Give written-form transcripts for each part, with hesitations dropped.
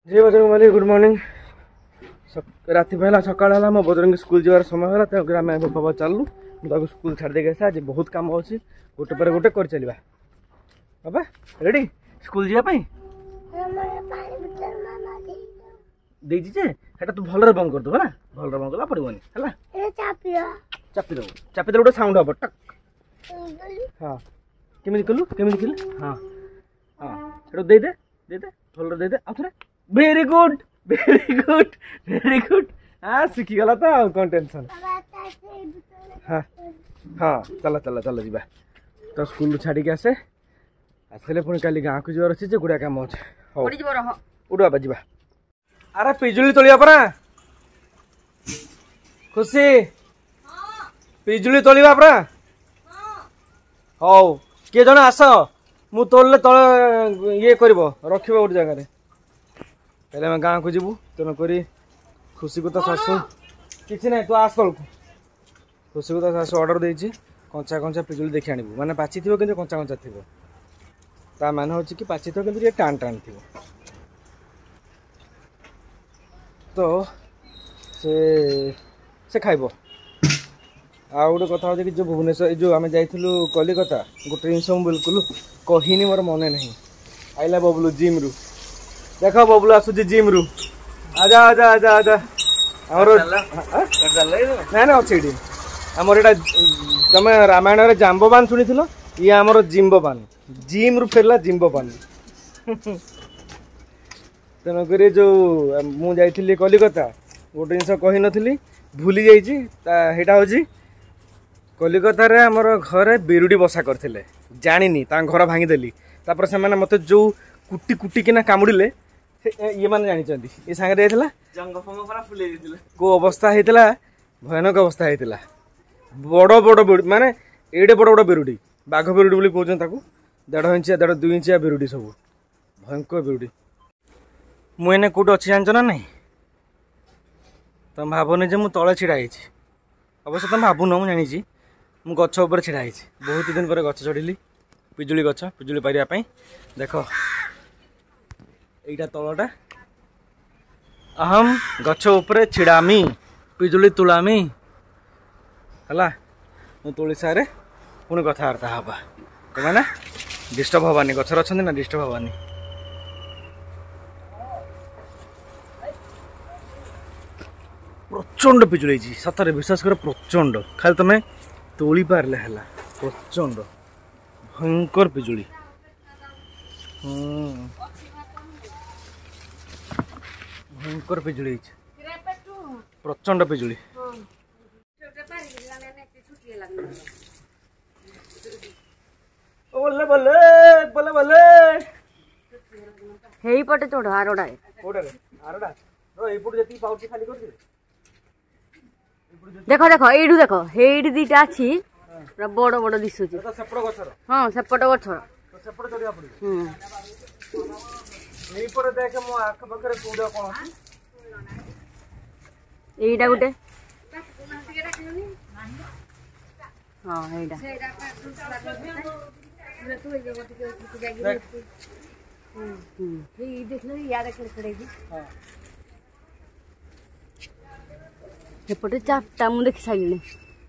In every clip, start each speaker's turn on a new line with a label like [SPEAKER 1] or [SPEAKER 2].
[SPEAKER 1] जय Bajrangbali good morning राति पहला सकाल मो बजरंग स्कूल जवार समय है आम बाबा चलू मुझे स्कूल छाड़ देखे आज बहुत कम अच्छी गोटे पर गोटे कर चलवा बाबा रेडी स्कूल जावाई देटा तू भल बंद कर देबा ना भल बंद कला पड़ोनी है चापी चापी गोटे साउंड हम टक हाँ केमी कलु केमी हाँ हाँ दे दे भल दे दे आउे वेरी गुड वेरी गुड हाँ शिखीगला तो कौन टेंशन हाँ हाँ चल चल चल जा तो स्कूल छाड़ी आसे आसले पुणी काली गाँव को जवार अच्छे गुड़ा कम अच्छे उठ बाबा जा अरे पिजुली तोलिया परा खुशी पिजुली तोलिया परा हौ किए जन आस मु तोड़ले तले ये कर रख गोटे जगह पहले आम गाँव को जीवु तेणुक खुशी को तो शाशु किसी ना तू आस तल खुशी को तो शाशु ऑर्डर देती कंचा कंचा पिजुली देखी आणबू माने पाची थी कि कंचा कंचा थी ता मान हो कि पाची थो कि टाण टाण थी तो से खाइब आ गोटे कथा कि जो भुवनेश्वर जो आम जाइलु कलिकता गोटे जिन बिल्कुल कहनी मोर मन नहीं आइला बबलू जिम रु देख बबलू आसुची जिम रु आजा आजा आजा आजा ना ना अच्छे आमर एटा तुम रामायण जाम्बवान शुणी ये आमर जिम्बवान जिम रु फेरला जिम्बवान तेणुक जो मुझे कलिकता गोटे जिन कही नी भूली जाटा हूँ कलिकतार आमर घर बिरुडी बसा करते जानी घर भांगीदेली से मत जो कुटी कुटी किना कामुड़े ये मैंने जानते ये सांगे को अवस्था होता भयानक अवस्था होता बड़ बड़ माने एडे बड़ बड़ बिरुडी बाघ बिरुडी बोली कहते 1.5 इंचिया 2 इंचिया बिरुडी सब भयंकर बिरुडी मुझे कौट अच्छी जानच ना नहीं तुम भावनी जे मुझे तले छिड़ा अवश्य तुम भावुन मुझे जानी मु गछ उपर छिड़ा बहुत दिन पर गछ चढ़ी पिजुली गछ पिजुली पारिया देख यहीटा तलटा अहम गछ उपर छिड़ामी पिजुली तुलामी है मु तुली सारे पुणी कथबार्ता हाँ तुम डिस्टर्ब हवानी गचर अच्छा ना डिस्टर्ब हवानी प्रचंड पिजुली सतरे विश्वास कर प्रचंड खाली तुम्हें तोली पारे है प्रचंड भयंकर पिजुली भयंकर पिजुली प्रचंड पिजुली बोले बोले बोले बोले
[SPEAKER 2] हेई पटे चढ़ आरोडा
[SPEAKER 1] आरोडा एपट जति पाउची खाली कर
[SPEAKER 2] देख देख एडू देख हेडी दीटा अच्छी बड़ बड़ दिशुची
[SPEAKER 1] सेपट गछर
[SPEAKER 2] हाँ सेपट गछर
[SPEAKER 1] सेपट चढ़िया पड़े एपटे देख मो आख पाखरे कोडा कोन
[SPEAKER 2] एईटा गुटे हाँ एईटा एपटे चारटा मु देखि साइलिनी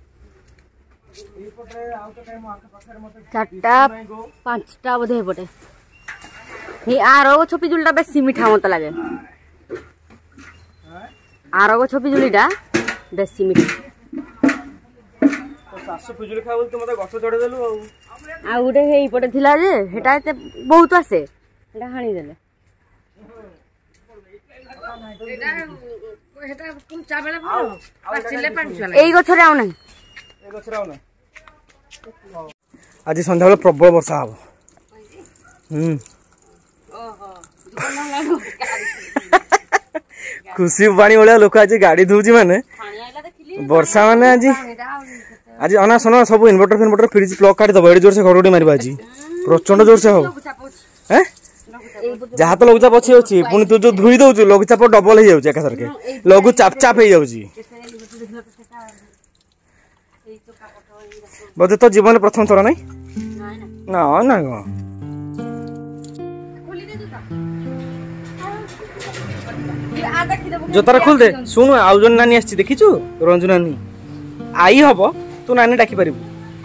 [SPEAKER 2] 4टा 5टा बोधे एपटे ये आर गछ पिजुलीटा बेसी मीठा मत लगे आर गछ पिजुलीटा बेसी मीठा
[SPEAKER 1] सासु पिजुली खा बोल तू मते गछ चढ़े देलु
[SPEAKER 2] आ गुटे हेई पटे थिला जे हेटा एते बहुत आसे हेटा हाणी देले हेटा कुंचा बेले भरो पाचिले पांच वाला एई गछरे आउ नाही
[SPEAKER 1] ए गछरे आउ नाही आज संध्या बेले प्रबल वर्षा हबो ओहो खुशी पानी वाला लोक आज गाड़ी धुची माने वर्षा माने आज आज अना सुन सब इन्वर्टर फ्रिज प्लग काट दब एडी जोर से घरगुटी मारिबा आज प्रचंड जोर से हो हैं जहाँ तो लघुचाप अच्छी अच्छी पुणी तू जो धुई दौचु लघुचाप डबल हो जाए एकाथर के लघु चाप चाप हो जाऊँ बोधे तो जीवन प्रथम थर नहीं ना ना जोतारा खोल दे सुन आउ जन नानी आछि देखिछु रंजू नानी आई हबो तू नानी डाकी परिबु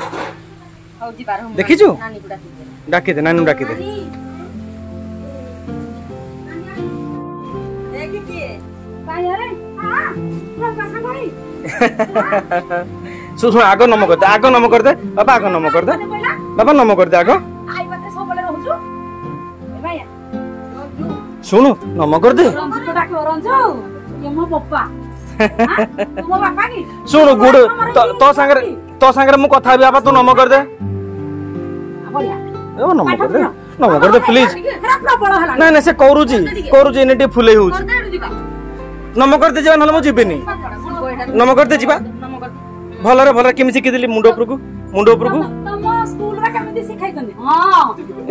[SPEAKER 1] देखिछु डाकी दे नानी डाकी दे सुन आग नम कर दे आग नम कर दे बाबा आग नम कर दे बाबा नम कर दे आग सुन नम कर दे सुन गुड तो सांगरे मु कथा भी बाबा तू नम कर दे नम कर दे प्लीज ना ना से करूजी एने फुले हो नम कर दे जा नले मु जीबेनी नम कर दे जीबा भलरे भलरे केमि सिखि दिली मुंडो ऊपर को
[SPEAKER 3] तम स्कूल रा केमि सिखाइ तने हां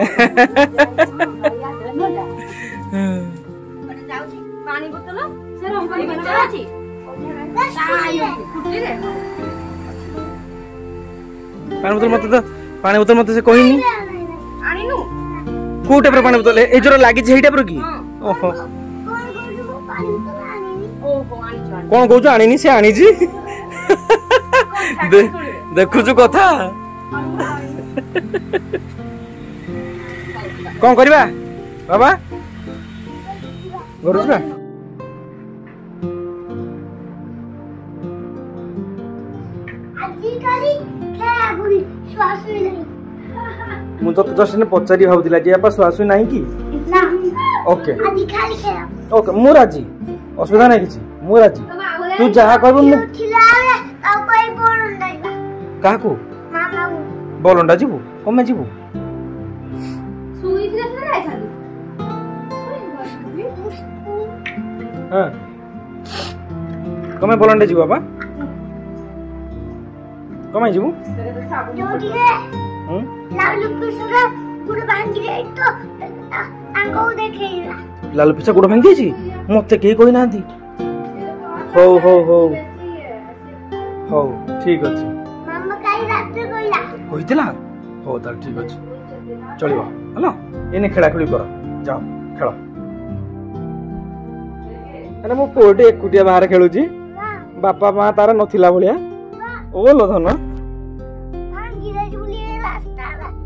[SPEAKER 3] पानी बोतल से पानी बोतल अछि
[SPEAKER 1] पानी बोतल मत से कहिनी
[SPEAKER 3] आनिनु
[SPEAKER 1] को टाइप रो पानी बोतल ए जोर लागि छै टाइप रो की ओहो कौन कहू आनी से आनी जी देखु कथा कौन करबा बाबा घर जा मु तो जस्ट ने पचारी भावतिला जे आपा स्वासु नाही की
[SPEAKER 4] ना
[SPEAKER 1] ओके
[SPEAKER 4] आदि खाली खेला
[SPEAKER 1] ओके मु राजी असुविधा नहीं किछि मु राजी तू जहा कहबो मु
[SPEAKER 4] खिलावे आ कोई बोल नहीं
[SPEAKER 1] का को
[SPEAKER 4] मामा
[SPEAKER 1] बोलंडा जीवु कमे जीवु
[SPEAKER 3] सुई दिले से राय खाली
[SPEAKER 1] हां कमे बोलंडा जीवु बाबा कमे जीवु
[SPEAKER 4] जोडी है लालू पिसरा गुड़ भांगी रे तो आंगो देखेला
[SPEAKER 1] लालू पिसा गुड़ भांगी छी मते केही कोइ नांती हो हो हो हो ठीक अछि
[SPEAKER 4] मामा काई रात कोइला
[SPEAKER 1] कहितला हो तार ठीक अछि चलिबा हलो एने खेला खेली कर जाओ खेलो अरे मो पोटे एकुटिया बाहर खेलु छी बापा मां तारा नथिला भलिया ओ लो धन
[SPEAKER 4] भांगी रे जुली रास्ता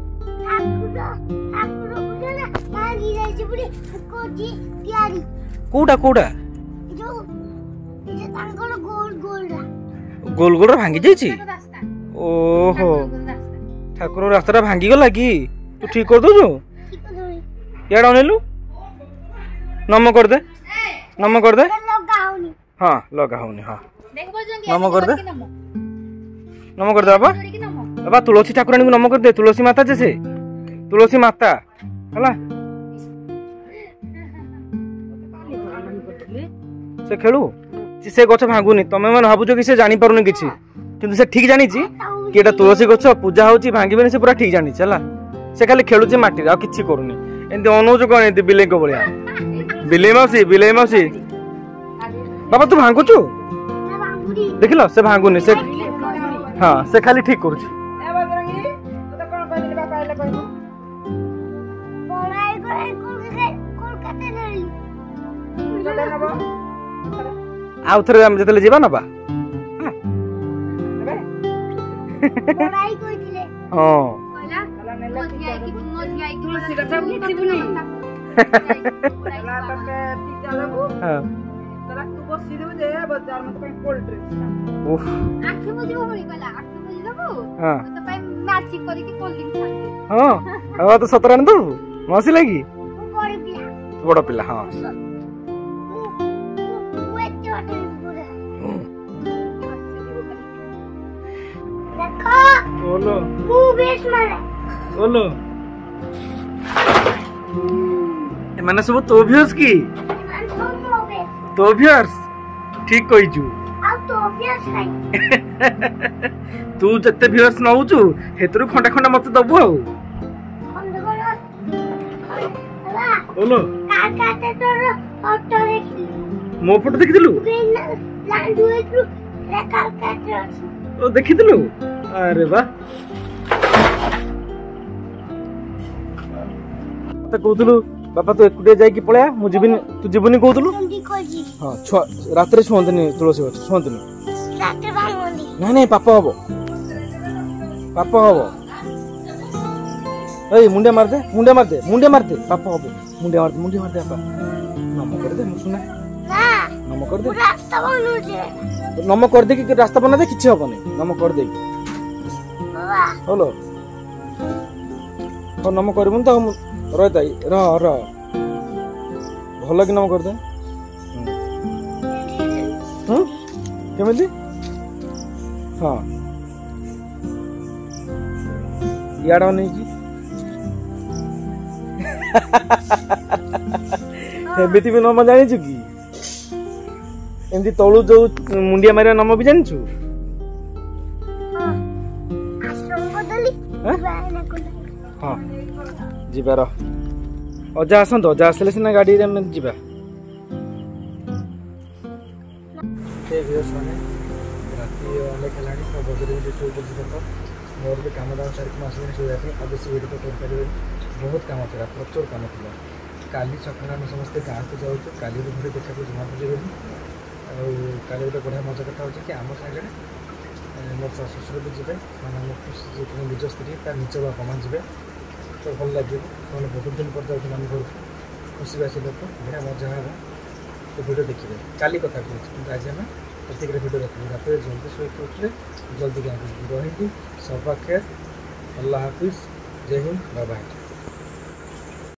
[SPEAKER 4] ठाकुर बुझला भांगी रे जुली कोठी प्यारी
[SPEAKER 1] कोडा कोडा
[SPEAKER 4] जो इसे तांकर गोल गोल
[SPEAKER 1] गोल गोल भांगी जाई छी ओहो ठाकुर रास्ता भांगी गला की तू ठीक कर दो जो याडा नेलु नम कर दे नम कर दे
[SPEAKER 4] लगा होनी
[SPEAKER 1] हां लगा होनी हां
[SPEAKER 3] देखबो जंगी
[SPEAKER 1] नम कर दे नम कर दे बाबा बाबा तुलसी ठाकुरानी को नम कर दे तुलसी माता जैसे तुलसी माता हला से खेलु से गछ भांगुनी तमे मन भाबुजो कि से जानि पारुनी किछि किंतु से ठीक जानि छी कि एटा तुलसी गछ पूजा होची भांगीबेनी से पूरा ठीक जानि छी हला से खाली खेलु छी माटी आ किछि करूनी एंते अनौजो कोन एंते बिले को बलिया बिले मासी बाबा तू भांगु छु
[SPEAKER 4] ना भांगुरी
[SPEAKER 1] देखिलो से भांगुनी से हां से खाली ठीक करू छी
[SPEAKER 3] ए बजरंगी तू तो कोन कहली बापा आइले कहबो
[SPEAKER 4] पढ़ाई करे कोलकाता लेली
[SPEAKER 3] जोडे नबो
[SPEAKER 1] आउ थरे हम जतले जीवा नबा
[SPEAKER 4] पढ़ाई कोइथिले
[SPEAKER 1] हां
[SPEAKER 3] कहला नेला तुलसी गछ उठिबुनी कहला तके पिज्जा लेबो
[SPEAKER 1] हां
[SPEAKER 3] कहला तू बसी देबो जे बाजार में तो कोल्ड ड्रिंक्स
[SPEAKER 1] उफ
[SPEAKER 2] आखे बुझिबो बोली कहला आखे बुझिबो
[SPEAKER 1] हां
[SPEAKER 2] तो पय मैचिंग करी के कोल्ड ड्रिंक्स आके
[SPEAKER 1] हां अब तो 17 न दो मौसी लगी
[SPEAKER 4] बड़ी पिया
[SPEAKER 1] बड़ पिला हां
[SPEAKER 4] वेट वाटर पूरा देखो
[SPEAKER 1] बोलो
[SPEAKER 4] मु बेस मारे
[SPEAKER 1] बोलो ए माने सब तो व्यूअर्स की
[SPEAKER 4] मान तो मो बेस
[SPEAKER 1] तो व्यूअर्स ठीक कहिजु
[SPEAKER 4] आ तो बेस नहीं
[SPEAKER 1] तू जत्ते व्यूअर्स नउचु हेतरु खंडा खंडा मत दबु आ बोलो
[SPEAKER 4] काकाते तोर फोटो देखि
[SPEAKER 1] मो फोटो देखिदिलु
[SPEAKER 4] लांडू एथु रे काकाते
[SPEAKER 1] ओ देखिदिलु अरे वाह तो कहतलु बापा तू एकुटिया जाइए पलैया मु जीविनी तू जीवनी कहतलु
[SPEAKER 4] जल्दी खोजी
[SPEAKER 1] हाँ छुआ रात छुअंतनी तुलसी गछ छुअंतनी
[SPEAKER 4] रात भांगली
[SPEAKER 1] नहीं नहीं पाप हम पाप हम ए मुंडिया मार दे पाप हम मुंडिया मार दे बापा नम कर दे मु सुना
[SPEAKER 4] ना
[SPEAKER 1] नम कर दे
[SPEAKER 4] रास्ता बनउछे
[SPEAKER 1] नम कर दे कि रास्ता बना दे किछि हबनी नम कर दे
[SPEAKER 4] बाबा
[SPEAKER 1] हेलो तो नम करबुन तो हम रहता र भल कि नम कर दे केमिति हाँ याडा नहीं की एमिति भी नम जानी छु की एमती तळु जो मुंडिया मारिया नम भी जानी छु
[SPEAKER 4] आश्रम बदली
[SPEAKER 1] हाँ?
[SPEAKER 4] बायना कोला
[SPEAKER 1] हाँ जीवार अजा आसत अजा आसले सीना गाड़ी रे जीवा राति अनेक हेलाणी तो बजरे शो कर मोर भी कम दाम सारी आसली शोया अब बेस वीडियो तो कर बहुत कम था प्रचुर कम था काली सकाल आम समस्ते गाँव को जाऊँ काली भी देखा जमा बुझेबी आल गोटे बढ़िया मजा कथा हो कि आम साइड मोर ससुर भी जी मैंने निज स्त्री तार निज बापा माँ जी तो भल लगे ସେମାନେ बहुत दिन पर जाऊँ आम घर को खुशी बासी लोक बढ़िया मजा है तो वीडियो देखिए काली कथा कहूँ आज आम एतिक वीडियो देखिए रात जल्दी शोक उठे जल्दी गाँव रही सब खेर अल्लाह हाफिज जय हिंद बाय बाय।